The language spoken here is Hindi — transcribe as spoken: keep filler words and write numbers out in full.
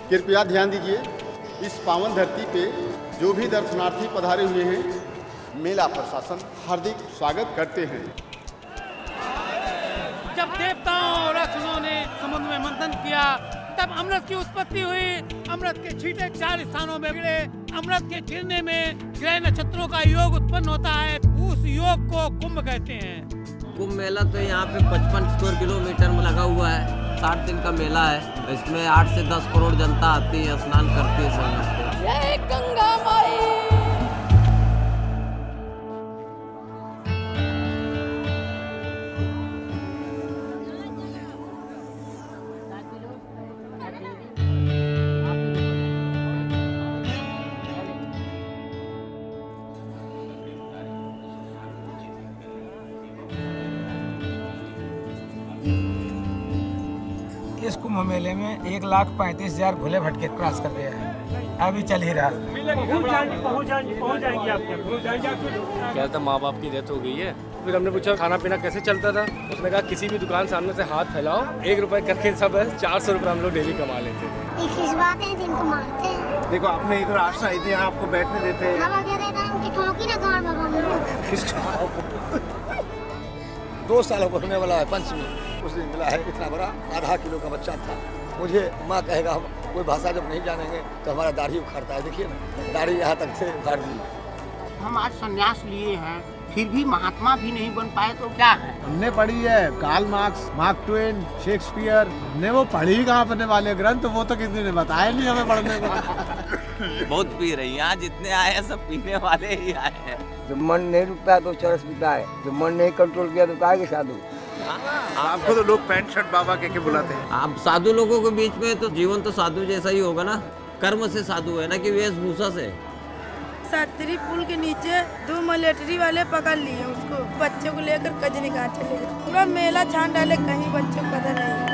कृपया ध्यान दीजिए, इस पावन धरती पे जो भी दर्शनार्थी पधारे हुए हैं, मेला प्रशासन हार्दिक स्वागत करते हैं। जब देवताओं और असुरों ने समुद्र में मंथन किया, तब अमृत की उत्पत्ति हुई। अमृत के छींटे चार स्थानों में गिरे। अमृत के गिरने में ग्रह नक्षत्रों का योग उत्पन्न होता है। उस योग को कुंभ कहते हैं। कुंभ मेला तो यहाँ पे पचपन स्क्वायर किलोमीटर में लगा हुआ है। साठ दिन का मेला है। इसमें आठ से दस करोड़ जनता आती है, स्नान करती है संगम पे। जय गंगा माई। इस कुंभ मेले में एक लाख पैंतीस हजार भूले भटके क्रॉस कर गया है। अभी चल ही रहा क्या था, माँ बाप की डेथ हो गई है। फिर हमने पूछा खाना पीना कैसे चलता था, उसने कहा किसी भी दुकान सामने से हाथ फैलाओ, एक रुपए करके सब है, चार सौ रुपये हम लोग डेली कमा लेते थे। खिंचवाते हैं, जिनको मारते हैं। देखो आपने इधर आश्रय इतने आपको बैठने देते हैं। दो साल होने वाला है पंचमी, उस दिन मिला है इतना बड़ा आधा किलो का बच्चा था। मुझे माँ कहेगा हम कोई भाषा जब नहीं जानेंगे तो हमारा दाढ़ी उखाड़ता है। देखिए ना, दाढ़ी यहाँ तक से उखाड़ दी। हम आज संन्यास लिए हैं, फिर भी महात्मा भी नहीं बन पाए तो क्या है। हमने पढ़ी है Karl Marx, Mark Twain, Shakespeare. हमने वो पढ़ी कहाँ पढ़ने वाले ग्रंथ, वो तो किसी ने बताया नहीं हमें पढ़ने को। बहुत पी रही हैं, जितने आए हैं सब पीने वाले ही आए हैं। जब मन नहीं रुकता तो चरस पीता है, जब मन नहीं कंट्रोल किया तो काहे के साधु। आपको तो लोग पैंट शर्ट बाबा कह के बुलाते हैं। आप साधु लोगों के बीच में तो जीवन तो साधु जैसा ही होगा ना, कर्म से साधु है ना कि वेशभूषा से। सातरी पुल के नीचे दो मिलिट्री वाले पकड़ लिए उसको, बच्चों को लेकर कजनी कहाँ चले गए। पूरा मेला छान डाले, कहीं बच्चों को पता नहीं।